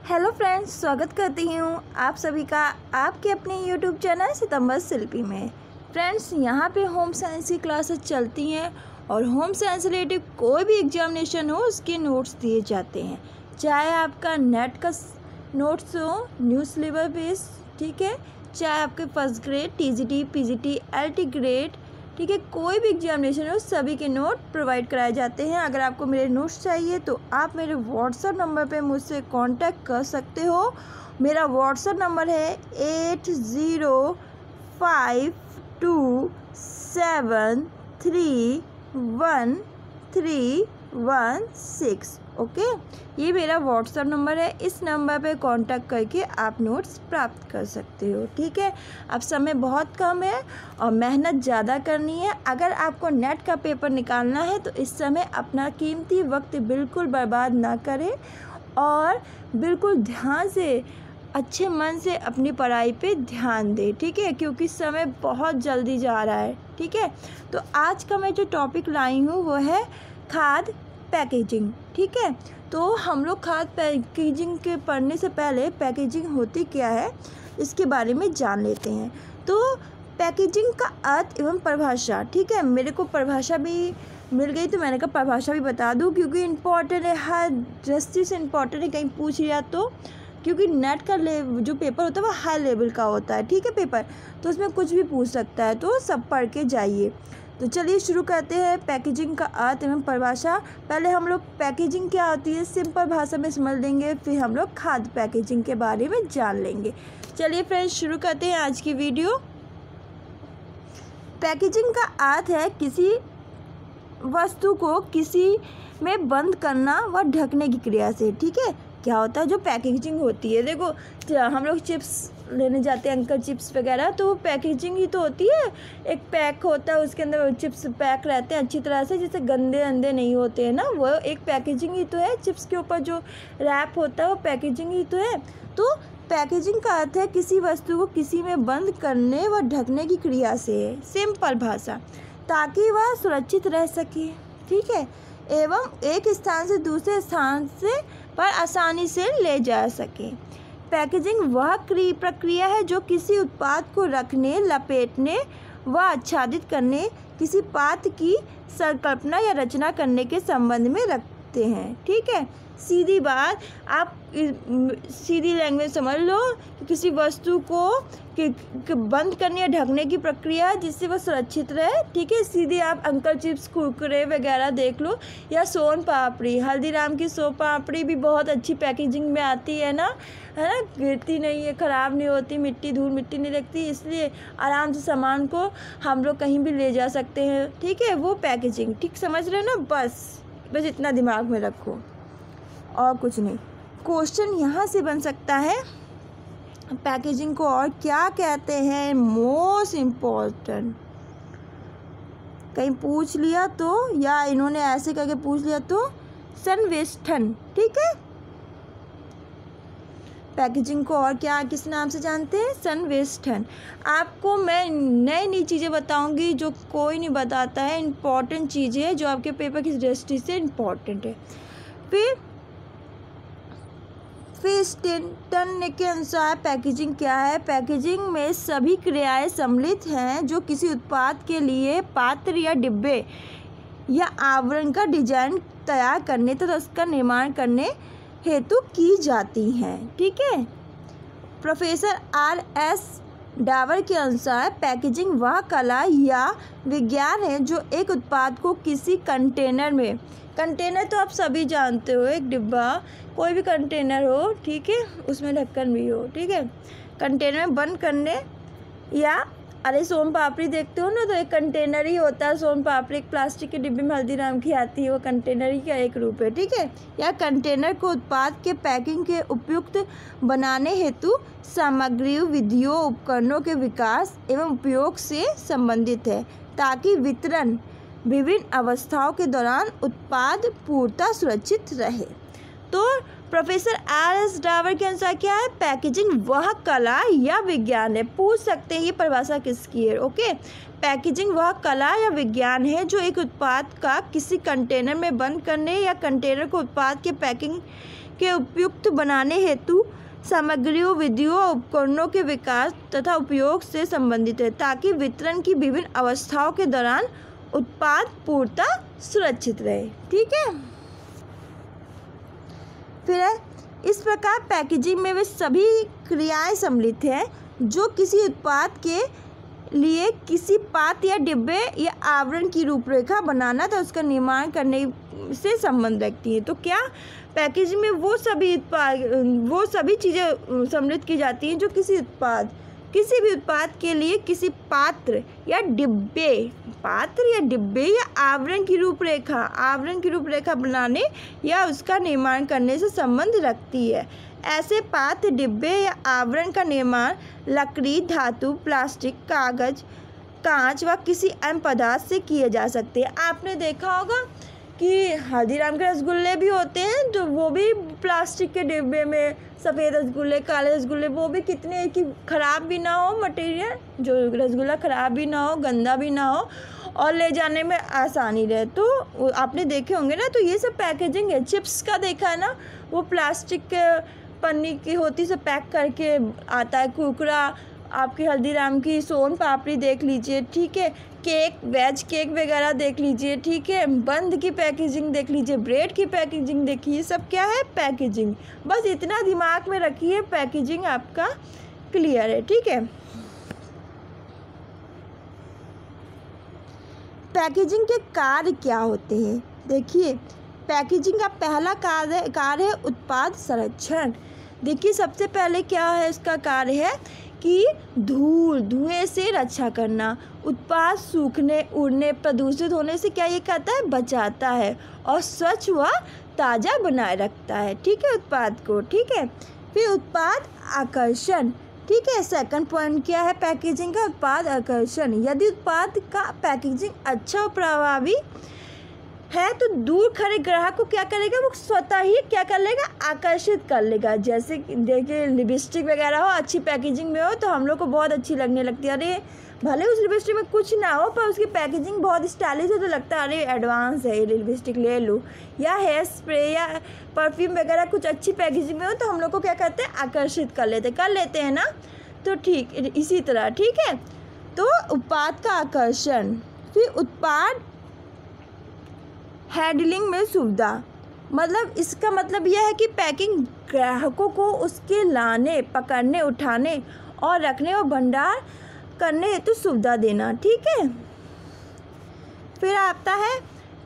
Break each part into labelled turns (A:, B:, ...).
A: Hello friends, स्वागत करती हूँ आप सभी का आपके अपने यूट्यूब चैनल सितंबर शिल्पी में। फ्रेंड्स, यहाँ पे होम साइंस की क्लासेस चलती हैं और होम साइंस रिलेटेड कोई भी एग्जामिनेशन हो उसके नोट्स दिए जाते हैं। चाहे आपका नेट का नोट्स हो, न्यू सिलेबस बेस, ठीक है, चाहे आपके first grade, TGT, PGT, LT grade, ठीक है, कोई भी एग्जामिनेशन हो सभी के नोट प्रोवाइड कराए जाते हैं। अगर आपको मेरे नोट्स चाहिए तो आप मेरे व्हाट्सएप नंबर पे मुझसे कांटेक्ट कर सकते हो। मेरा व्हाट्सएप नंबर है 8052731316। ओके, ये मेरा व्हाट्सएप नंबर है। इस नंबर पे कांटेक्ट करके आप नोट्स प्राप्त कर सकते हो। ठीक है, अब समय बहुत कम है और मेहनत ज़्यादा करनी है। अगर आपको नेट का पेपर निकालना है तो इस समय अपना कीमती वक्त बिल्कुल बर्बाद ना करें और बिल्कुल ध्यान से, अच्छे मन से अपनी पढ़ाई पे ध्यान दें। ठीक है, क्योंकि समय बहुत जल्दी जा रहा है। ठीक है, तो आज का मैं जो टॉपिक लाई हूँ वो है खाद पैकेजिंग। ठीक है, तो हम लोग खाद पैकेजिंग के पढ़ने से पहले पैकेजिंग होती क्या है इसके बारे में जान लेते हैं। तो पैकेजिंग का अर्थ एवं परिभाषा, ठीक है, मेरे को परिभाषा भी मिल गई तो मैंने कहा परिभाषा भी बता दूं, क्योंकि इम्पोर्टेंट है, हर दृष्टि से इम्पोर्टेंट है। कहीं पूछ लिया तो, क्योंकि नेट का जो पेपर होता है वो हाई लेवल का होता है। ठीक है, पेपर तो उसमें कुछ भी पूछ सकता है, तो सब पढ़ के जाइए। तो चलिए शुरू करते हैं पैकेजिंग का अर्थ एवं परिभाषा। पहले हम लोग पैकेजिंग क्या होती है सिंपल भाषा में समझ लेंगे, फिर हम लोग खाद्य पैकेजिंग के बारे में जान लेंगे। चलिए फ्रेंड्स, शुरू करते हैं आज की वीडियो। पैकेजिंग का अर्थ है किसी वस्तु को किसी में बंद करना व ढकने की क्रिया से। ठीक है, क्या होता है जो पैकेजिंग होती है, देखो हम लोग चिप्स लेने जाते हैं, अंकल चिप्स वगैरह, तो वो पैकेजिंग ही तो होती है। एक पैक होता है, उसके अंदर चिप्स पैक रहते हैं अच्छी तरह से, जिससे गंदे अंदे नहीं होते हैं ना, वो एक पैकेजिंग ही तो है। चिप्स के ऊपर जो रैप होता है वो पैकेजिंग ही तो है। तो पैकेजिंग का अर्थ है किसी वस्तु को किसी में बंद करने व ढकने की क्रिया से है, सिंपल भाषा, ताकि वह सुरक्षित रह सके। ठीक है, एवं एक स्थान से दूसरे स्थान से पर आसानी से ले जा सके। पैकेजिंग वह प्रक्रिया है जो किसी उत्पाद को रखने, लपेटने व आच्छादित करने, किसी पात्र की संकल्पना या रचना करने के संबंध में रखते हैं। ठीक है, सीधी बात, आप सीधी लैंग्वेज समझ लो कि किसी वस्तु को बंद करने या ढकने की प्रक्रिया जिससे वह सुरक्षित रहे। ठीक है, सीधे आप अंकल चिप्स, कुरकुरे वगैरह देख लो, या सोन पापड़ी, हल्दीराम की सोन पापड़ी भी बहुत अच्छी पैकेजिंग में आती है ना, गिरती नहीं है, ख़राब नहीं होती, धूल मिट्टी नहीं लगती, इसलिए आराम से सामान को हम लोग कहीं भी ले जा सकते हैं। ठीक है, वो पैकेजिंग, ठीक समझ रहे हो ना, बस इतना दिमाग में रखो और कुछ नहीं। क्वेश्चन यहाँ से बन सकता है पैकेजिंग को और क्या कहते हैं, मोस्ट इम्पोर्टेंट, कहीं पूछ लिया तो, या इन्होंने ऐसे करके पूछ लिया तो, संवेष्टन। ठीक है, पैकेजिंग को और क्या किस नाम से जानते हैं, संवेष्टन। आपको मैं नई नई चीज़ें बताऊंगी जो कोई नहीं बताता है, इम्पॉर्टेंट चीज़ें हैं जो आपके पेपर की दृष्टि से इम्पॉर्टेंट है। फिर स्टेनटन के अनुसार पैकेजिंग क्या है। पैकेजिंग में सभी क्रियाएं सम्मिलित हैं जो किसी उत्पाद के लिए पात्र या डिब्बे या आवरण का डिजाइन तैयार करने तथा उसका निर्माण करने हेतु की जाती हैं। ठीक है, प्रोफेसर R.S. डावर के अनुसार पैकेजिंग वह कला या विज्ञान है जो एक उत्पाद को किसी कंटेनर में, कंटेनर तो आप सभी जानते हो, एक डिब्बा, कोई भी कंटेनर हो, ठीक है, उसमें ढक्कन भी हो, ठीक है, कंटेनर में बंद करने, या अरे सोन पापड़ी देखते हो ना, तो एक कंटेनर ही होता है सोन पापड़ी, एक प्लास्टिक के डिब्बे में हल्दीराम की आती है, वो कंटेनर ही का एक रूप है। ठीक है, या कंटेनर को उत्पाद के पैकिंग के उपयुक्त बनाने हेतु सामग्रियों, विधियों, उपकरणों के विकास एवं उपयोग से संबंधित है, ताकि वितरण विभिन्न अवस्थाओं के दौरान उत्पाद पूर्णतः सुरक्षित रहे। तो प्रोफेसर R.S. डावर के अनुसार क्या है, पैकेजिंग वह कला या विज्ञान है, पूछ सकते हैं ये परिभाषा किसकी है। ओके, पैकेजिंग वह कला या विज्ञान है जो एक उत्पाद का किसी कंटेनर में बंद करने या कंटेनर को उत्पाद के पैकिंग के उपयुक्त बनाने हेतु सामग्रियों, विधियों और उपकरणों के विकास तथा उपयोग से संबंधित है, ताकि वितरण की विभिन्न अवस्थाओं के दौरान उत्पाद पूर्णतः सुरक्षित रहे। ठीक है। फिर है, इस प्रकार पैकेजिंग में वे सभी क्रियाएं सम्मिलित हैं जो किसी उत्पाद के लिए किसी पात्र या डिब्बे या आवरण की रूपरेखा बनाना था उसका निर्माण करने से संबंध रखती है। तो क्या पैकेजिंग में वो सभी चीज़ें सम्मिलित की जाती हैं जो किसी भी उत्पाद के लिए किसी पात्र या डिब्बे या आवरण की रूपरेखा बनाने या उसका निर्माण करने से संबंध रखती है। ऐसे पात्र, डिब्बे या आवरण का निर्माण लकड़ी, धातु, प्लास्टिक, कागज, कांच व किसी अन्य पदार्थ से किए जा सकते हैं। आपने देखा होगा कि हल्दीराम के रसगुल्ले भी होते हैं तो वो भी प्लास्टिक के डिब्बे में, सफ़ेद रसगुल्ले, काले रसगुल्ले, वो भी कितने कि ख़राब भी ना हो मटेरियल, जो रसगुल्ला ख़राब भी ना हो, गंदा भी ना हो और ले जाने में आसानी रहे। तो आपने देखे होंगे ना, तो ये सब पैकेजिंग है। चिप्स का देखा है ना, वो प्लास्टिक के पन्नी की होती से पैक करके आता है। कुरकुरा, आपकी हल्दीराम की सोन पापड़ी देख लीजिए। ठीक है। केक, वेज केक वगैरह देख लीजिए। ठीक है। बंद की पैकेजिंग देख लीजिए, ब्रेड की पैकेजिंग देखिए, सब क्या है? पैकेजिंग। बस इतना दिमाग में रखिए, पैकेजिंग आपका क्लियर है। ठीक है। पैकेजिंग के कार्य क्या होते हैं? देखिए, पैकेजिंग का पहला कार्य है उत्पाद संरक्षण। देखिए, सबसे पहले क्या है इसका कार्य है कि धुएं से रक्षा करना, उत्पाद सूखने, उड़ने, प्रदूषित होने से क्या ये कहता है? बचाता है और स्वच्छ व ताज़ा बनाए रखता है। ठीक है, उत्पाद को। ठीक है। फिर उत्पाद आकर्षण। ठीक है। सेकंड पॉइंट क्या है पैकेजिंग का? उत्पाद आकर्षण। यदि उत्पाद का पैकेजिंग अच्छा और प्रभावी है तो दूर खड़े ग्राहक को क्या करेगा? वो स्वतः ही क्या कर लेगा? आकर्षित कर लेगा। जैसे देखिए, लिपस्टिक वगैरह हो, अच्छी पैकेजिंग में हो तो हम लोग को बहुत अच्छी लगने लगती है। अरे भले उस लिपस्टिक में कुछ ना हो पर उसकी पैकेजिंग बहुत स्टाइलिश हो तो लगता है अरे एडवांस है, ये लिपस्टिक ले लूँ। या हेयर स्प्रे या परफ्यूम वगैरह कुछ अच्छी पैकेजिंग में हो तो हम लोग को क्या करते हैं? आकर्षित कर लेते हैं ना। तो ठीक इसी तरह। ठीक है। तो उत्पाद का आकर्षण। फिर उत्पाद हैंडलिंग में सुविधा, मतलब इसका मतलब यह है कि पैकिंग ग्राहकों को उसके लाने, पकड़ने, उठाने और रखने और भंडार करने हेतु सुविधा देना। ठीक है। फिर आता है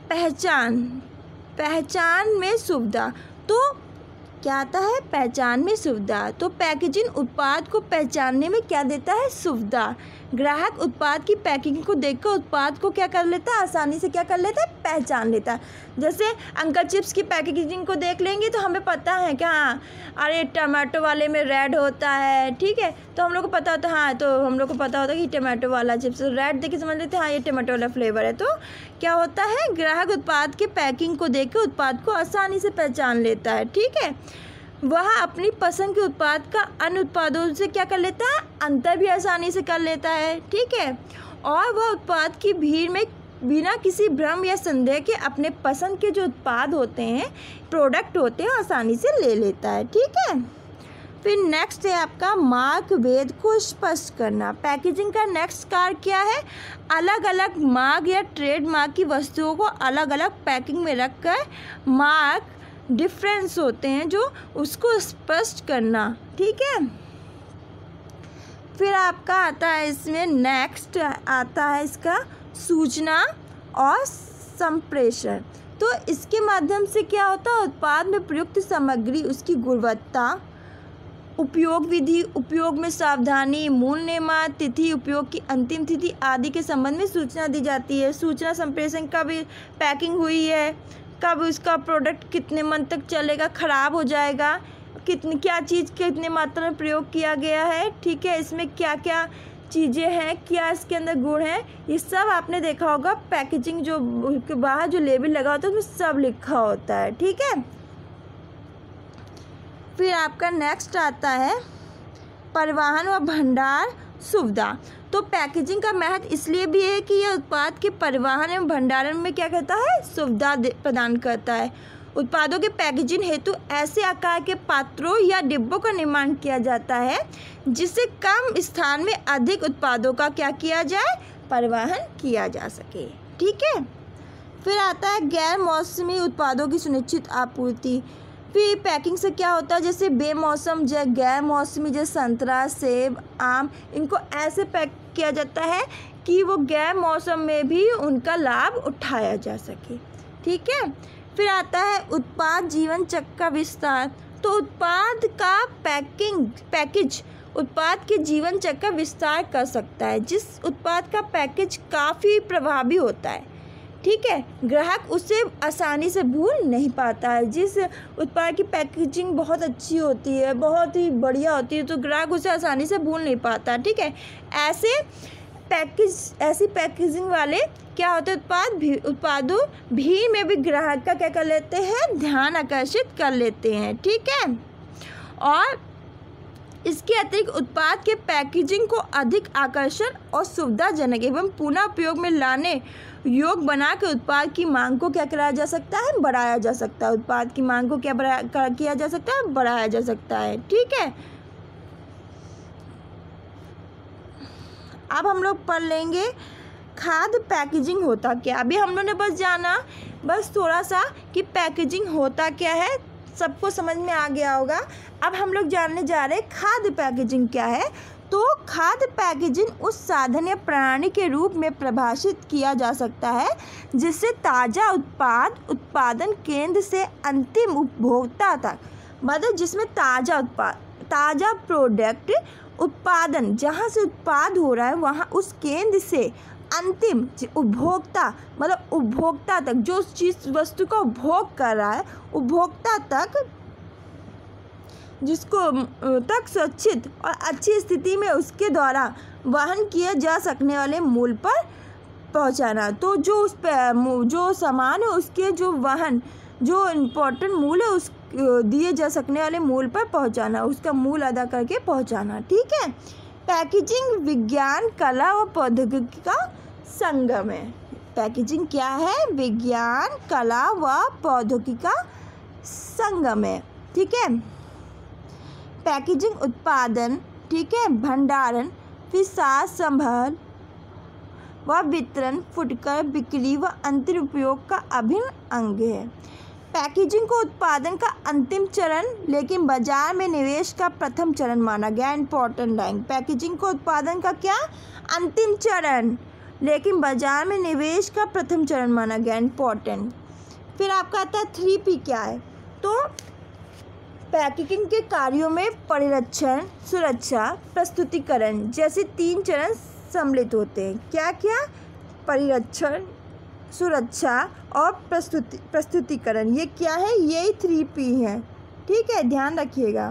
A: पहचान में सुविधा। तो क्या आता है? पहचान में सुविधा। तो पैकेजिंग उत्पाद को पहचानने में क्या देता है? सुविधा। ग्राहक उत्पाद की पैकिंग को देखकर उत्पाद को क्या कर लेता है? आसानी से क्या कर लेता है? पहचान लेता है। जैसे अंकल चिप्स की पैकेजिंग को देख लेंगे तो हमें पता है कि हाँ अरे टमाटो वाले में रेड होता है। ठीक है। तो हम लोग को पता होता है, हाँ तो हम लोग को पता होता है कि टमाटो वाला चिप्स रेड देख के समझ लेते हैं हाँ ये टमाटो वाला फ्लेवर है। तो क्या होता है? ग्राहक उत्पाद के पैकिंग को देख कर उत्पाद को आसानी से पहचान लेता है। ठीक है। वह अपनी पसंद के उत्पाद का अन्य उत्पादों से क्या कर लेता है? अंतर भी आसानी से कर लेता है। ठीक है। और वह उत्पाद की भीड़ में बिना किसी भ्रम या संदेह के अपने पसंद के जो उत्पाद होते हैं, प्रोडक्ट होते हैं, आसानी से ले लेता है। ठीक है। फिर नेक्स्ट है आपका मार्क भेद को स्पष्ट करना। पैकेजिंग का नेक्स्ट कार्य क्या है? अलग अलग मार्क या ट्रेड मार्क की वस्तुओं को अलग अलग पैकिंग में रखकर मार्क डिफरेंस होते हैं जो उसको स्पष्ट करना। ठीक है। फिर आपका आता है इसमें नेक्स्ट आता है इसका सूचना और संप्रेषण। तो इसके माध्यम से क्या होता है? उत्पाद में प्रयुक्त सामग्री, उसकी गुणवत्ता, उपयोग विधि, उपयोग में सावधानी, मूल निर्माण तिथि, उपयोग की अंतिम तिथि आदि के संबंध में सूचना दी जाती है। सूचना संप्रेषण कब पैकिंग हुई है, कब उसका प्रोडक्ट कितने मंथ तक चलेगा, ख़राब हो जाएगा, क्या चीज़ कितने मात्रा में प्रयोग किया गया है। ठीक है। इसमें क्या क्या चीज़ें हैं, क्या इसके अंदर गुण हैं, ये सब आपने देखा होगा। पैकेजिंग जो के बाहर जो लेबल लगा होता है उसमें सब लिखा होता है। ठीक है। फिर आपका नेक्स्ट आता है परिवहन व भंडार सुविधा। तो पैकेजिंग का महत्व इसलिए भी है कि यह उत्पाद के परिवहन एवं भंडारण में क्या करता है? सुविधा प्रदान करता है। उत्पादों के पैकेजिंग हेतु ऐसे आकार के पात्रों या डिब्बों का निर्माण किया जाता है जिससे कम स्थान में अधिक उत्पादों का क्या किया जाए, परिवहन किया जा सके। ठीक है। फिर आता है गैर मौसमी उत्पादों की सुनिश्चित आपूर्ति। फिर पैकिंग से क्या होता है, जैसे बेमौसम गैर मौसमी जैसे संतरा, सेब, आम, इनको ऐसे पैक किया जाता है कि वो गैर मौसम में भी उनका लाभ उठाया जा सके। ठीक है। फिर आता है उत्पाद जीवन चक्र का विस्तार। तो उत्पाद का पैकेज उत्पाद के जीवन चक्र का विस्तार कर सकता है। जिस उत्पाद का पैकेज काफ़ी प्रभावी होता है, ठीक है, ग्राहक उसे आसानी से भूल नहीं पाता है। जिस उत्पाद की पैकेजिंग बहुत अच्छी होती है, बहुत ही बढ़िया होती है, तो ग्राहक उसे आसानी से भूल नहीं पाता। ठीक है। ऐसी पैकेजिंग वाले क्या होते हैं, उत्पादों भीड़ में भी ग्राहक का क्या कर लेते हैं, ध्यान आकर्षित कर लेते हैं। ठीक है। और इसके अतिरिक्त उत्पाद के पैकेजिंग को अधिक आकर्षण और सुविधाजनक एवं पुनः उपयोग में लाने योग बना के उत्पाद की मांग को क्या कराया जा सकता है, बढ़ाया जा सकता है। उत्पाद की मांग को क्या किया जा सकता है, बढ़ाया जा सकता है। ठीक है। अब हम लोग पढ़ लेंगे खाद्य पैकेजिंग होता क्या। अभी हम लोगों ने बस जाना थोड़ा सा कि पैकेजिंग होता क्या है, सबको समझ में आ गया होगा। अब हम लोग जानने जा रहे हैं खाद्य पैकेजिंग क्या है। तो खाद्य पैकेजिंग उस साधन या प्रणाली के रूप में परिभाषित किया जा सकता है जिससे ताज़ा उत्पादन केंद्र से अंतिम उपभोक्ता तक, मतलब जिसमें ताज़ा प्रोडक्ट उत्पादन जहाँ से उत्पाद हो रहा है वहाँ उस केंद्र से अंतिम उपभोक्ता, मतलब उपभोक्ता तक, जो चीज़ वस्तु का उपभोग कर रहा है, उपभोक्ता तक, जिसको तक सुरक्षित और अच्छी स्थिति में उसके द्वारा वहन किए जा सकने वाले मूल्य पर पहुंचाना। तो जो सामान है उसके जो इम्पोर्टेंट मूल्य है उस दिए जा सकने वाले मूल्य पर पहुंचाना, उसका मूल्य अदा करके पहुंचाना। ठीक है। पैकेजिंग विज्ञान, कला व प्रौद्योगिकी का संगम है। पैकेजिंग क्या है, विज्ञान, कला व प्रौद्योगिकी का संगम है। ठीक है। पैकेजिंग उत्पादन, ठीक है, भंडारण, फिर साज संभाल व वितरण, फुटकर, बिक्री व अंतिम उपयोग का अभिन्न अंग है। पैकेजिंग को उत्पादन का अंतिम चरण लेकिन बाजार में निवेश का प्रथम चरण माना गया। इम्पोर्टेंट लाइन, पैकेजिंग को उत्पादन का क्या, अंतिम चरण लेकिन बाजार में निवेश का प्रथम चरण माना गया। इम्पोर्टेंट। फिर आपका आता है 3P क्या है। तो पैकेजिंग के कार्यों में परिरक्षण, सुरक्षा, प्रस्तुतिकरण जैसे 3 चरण सम्मिलित होते हैं। क्या क्या, परिरक्षण, सुरक्षा और प्रस्तुतिकरण। ये क्या है, यही 3P है। ठीक है, ध्यान रखिएगा,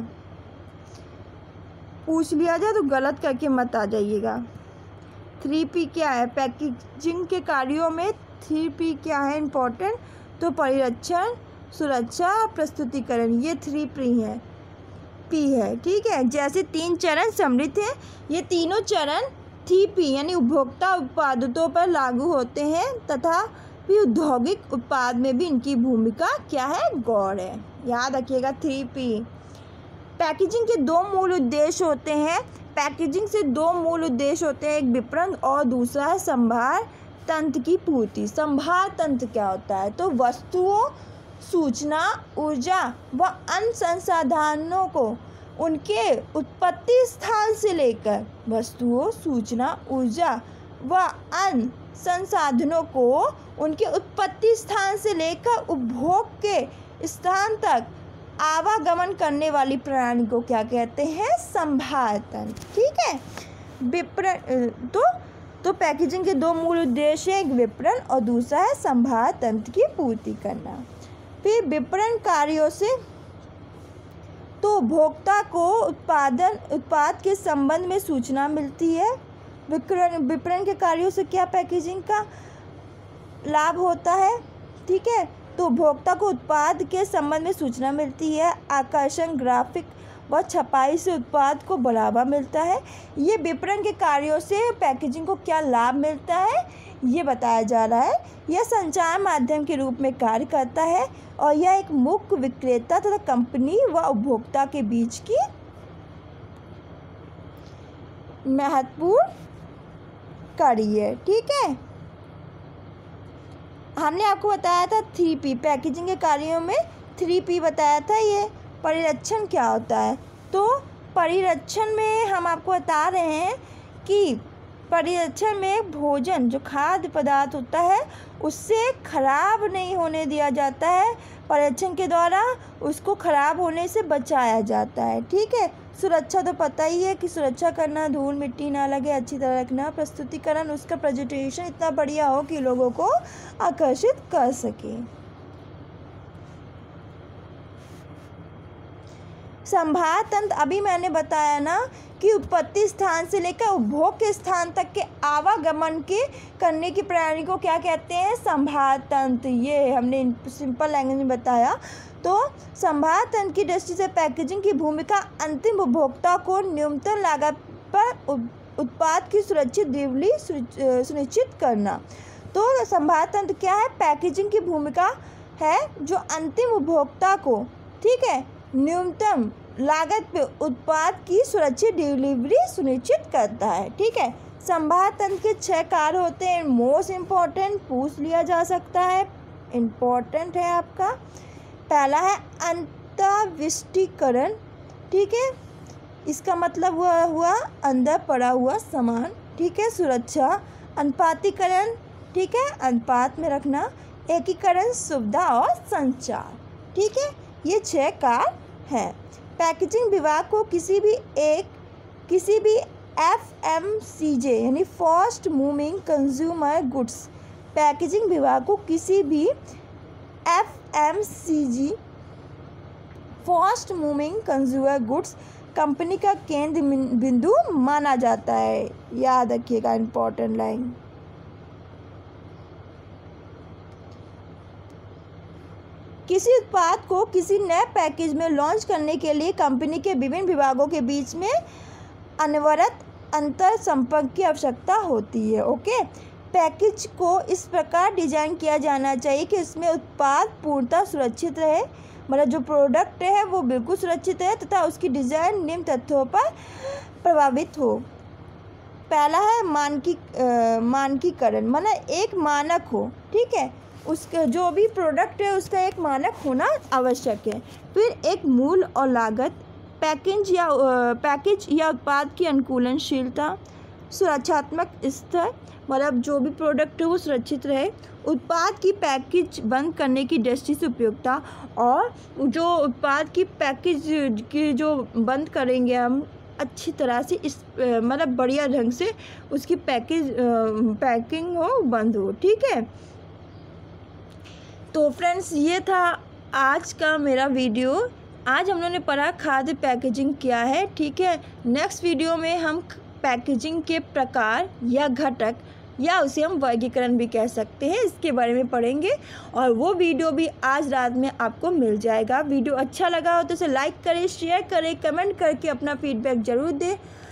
A: पूछ लिया जाए तो गलत करके मत आ जाइएगा। 3P क्या है, पैकेजिंग के कार्यों में 3P क्या है इम्पोर्टेंट, तो परिरक्षण, सुरक्षा और प्रस्तुतिकरण, ये 3P है। ठीक है। जैसे 3 चरण सम्मिलित हैं, ये तीनों चरण 3P यानी उपभोक्ता उत्पादों पर लागू होते हैं तथा भी औद्योगिक उत्पाद में भी इनकी भूमिका क्या है, गौर है। याद रखिएगा 3P। पैकेजिंग के 2 मूल उद्देश्य होते हैं। पैकेजिंग से 2 मूल उद्देश्य होते हैं, एक विपणन और दूसरा है संभार तंत्र की पूर्ति। संभार तंत्र क्या होता है, तो वस्तुओं, सूचना, ऊर्जा व अन्य संसाधनों को उनके उत्पत्ति स्थान से लेकर, वस्तुओं, सूचना, ऊर्जा व अन्य संसाधनों को उनके उत्पत्ति स्थान से लेकर उपभोग के स्थान तक आवागमन करने वाली प्रणाली को क्या कहते हैं, संभार तंत्र। ठीक है। विपणन तो पैकेजिंग के 2 मूल उद्देश्य, एक विपणन और दूसरा है संभार तंत्र की पूर्ति करना। फिर विपणन कार्यों से तो उपभोक्ता को उत्पाद के संबंध में सूचना मिलती है। विपणन के कार्यों से क्या पैकेजिंग का लाभ होता है, ठीक है, तो उपभोक्ता को उत्पाद के संबंध में सूचना मिलती है। आकर्षण, ग्राफिक व छपाई से उत्पाद को बढ़ावा मिलता है। ये विपणन के कार्यों से पैकेजिंग को क्या लाभ मिलता है ये बताया जा रहा है। यह संचार माध्यम के रूप में कार्य करता है और यह एक मुख्य विक्रेता तथा कंपनी व उपभोक्ता के बीच की महत्वपूर्ण कड़ी है। ठीक है, हमने आपको बताया था 3P पैकेजिंग के कार्यों में 3P बताया था। ये परिरक्षण क्या होता है, तो परिरक्षण में हम आपको बता रहे हैं कि परिरक्षण में भोजन जो खाद्य पदार्थ होता है उससे खराब नहीं होने दिया जाता है। परिरक्षण के द्वारा उसको खराब होने से बचाया जाता है। ठीक है, सुरक्षा तो पता ही है कि सुरक्षा करना, धूल मिट्टी ना लगे, अच्छी तरह रखना, प्रस्तुतिकरण उसका प्रेजेंटेशन इतना बढ़िया हो कि लोगों को आकर्षित कर सके। संभार तंत्र, अभी मैंने बताया ना कि उत्पत्ति स्थान से लेकर उपभोग के स्थान तक के आवागमन के करने की प्रणाली को क्या कहते हैं, संभार तंत्र। ये हमने सिंपल लैंग्वेज में बताया। तो संभार तंत्र की दृष्टि से पैकेजिंग की भूमिका अंतिम उपभोक्ता को न्यूनतम लागत पर उत्पाद की सुरक्षित डिलीवरी सुनिश्चित करना। तो संभार तंत्र क्या है, पैकेजिंग की भूमिका है जो अंतिम उपभोक्ता को, ठीक है, न्यूनतम लागत पे उत्पाद की सुरक्षित डिलीवरी सुनिश्चित करता है। ठीक है, संभार तंत्र के 6 कार्य होते हैं। मोस्ट इम्पॉर्टेंट पूछ लिया जा सकता है, इम्पॉर्टेंट है आपका। पहला है अंतर्विष्टीकरण। ठीक है, इसका मतलब हुआ अंदर पड़ा हुआ सामान। ठीक है, सुरक्षा। अनुपातीकरण, ठीक है, अनुपात में रखना। एकीकरण, सुविधा और संचार। ठीक है, ये 6 कार्य हैं। पैकेजिंग विभाग को किसी भी FMCG यानी fast moving consumer goods, packaging विभाग को किसी भी FMCG fast moving consumer goods company का केंद्र बिंदु माना जाता है। याद रखिएगा, इम्पोर्टेंट लाइन। किसी उत्पाद को किसी नए पैकेज में लॉन्च करने के लिए कंपनी के विभिन्न विभागों के बीच में अनवरत अंतर संपर्क की आवश्यकता होती है। ओके, पैकेज को इस प्रकार डिजाइन किया जाना चाहिए कि इसमें उत्पाद पूर्णतः सुरक्षित रहे, मतलब जो प्रोडक्ट है वो बिल्कुल सुरक्षित है तथा उसकी डिज़ाइन निम्न तथ्यों पर प्रभावित हो। पहला है मानकीकरण, मतलब एक मानक हो। ठीक है, उसका जो भी प्रोडक्ट है उसका एक मानक होना आवश्यक है। फिर एक मूल्य और लागत, पैकेज या उत्पाद की अनुकूलनशीलता, सुरक्षात्मक स्तर, मतलब जो भी प्रोडक्ट है वो सुरक्षित रहे, उत्पाद की पैकेज बंद करने की दृष्टि से उपयोगिता, और जो उत्पाद की पैकेज की जो बंद करेंगे हम अच्छी तरह से इस मतलब बढ़िया ढंग से उसकी पैकिंग हो, बंद हो। ठीक है, तो फ्रेंड्स ये था आज का मेरा वीडियो। आज हम लोगों ने पढ़ा खाद्य पैकेजिंग क्या है। ठीक है, नेक्स्ट वीडियो में हम पैकेजिंग के प्रकार या घटक, या उसे हम वर्गीकरण भी कह सकते हैं, इसके बारे में पढ़ेंगे, और वो वीडियो भी आज रात में आपको मिल जाएगा। वीडियो अच्छा लगा हो तो इसे लाइक करें, शेयर करें, कमेंट करके अपना फीडबैक ज़रूर दें।